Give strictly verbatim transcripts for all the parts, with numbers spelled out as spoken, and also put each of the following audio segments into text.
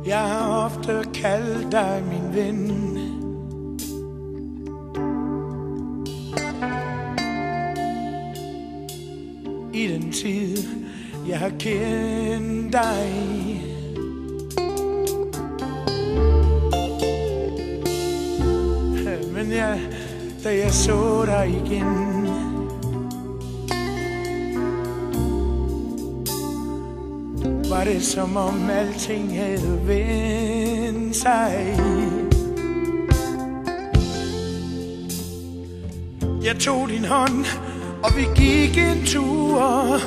Jeg har ofte kaldt dig min ven. I den tid, jeg har kendt dig. Men jeg, da jeg så dig igen, var det som om alting havde vendt sig. Jeg tog din hånd, og vi gik en tur,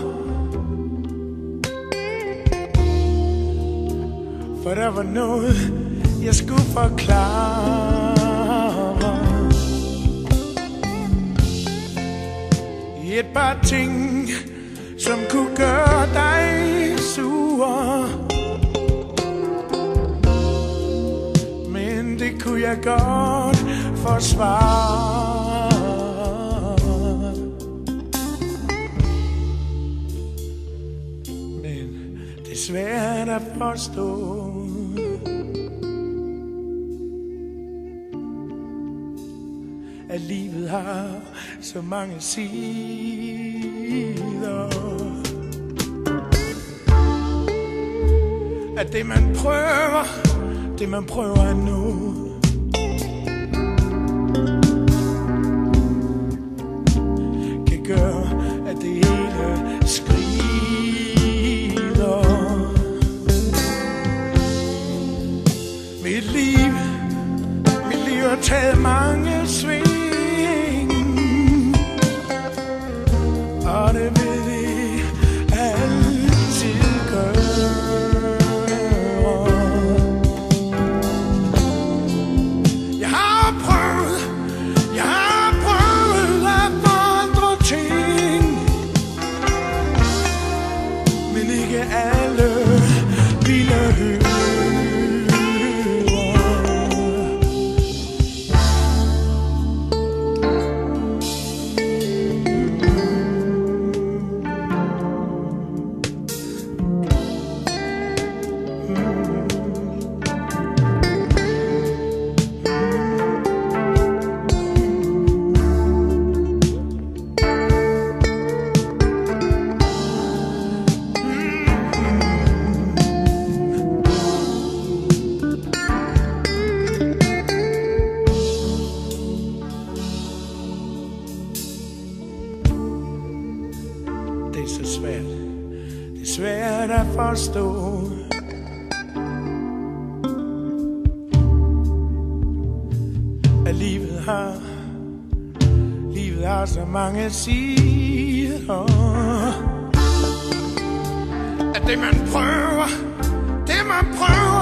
for der var noget, jeg skulle forklare. Et par ting, som kunne gøre dig sur, men det kunne jeg godt forsvare. Men det er svært at forstå, at livet har så mange sider, at det man prøver, det man prøver at nå, kan gøre, at det hele skrider. Mit liv, mit liv har taget mange sving, og det vil det altid gøre. Jeg har prøvet, jeg har prøvet at forandre ting, men ikke alle ville høre. Det er så svært, det er svært at forstå, at livet har, livet har så mange sider, at det man prøver, det man prøver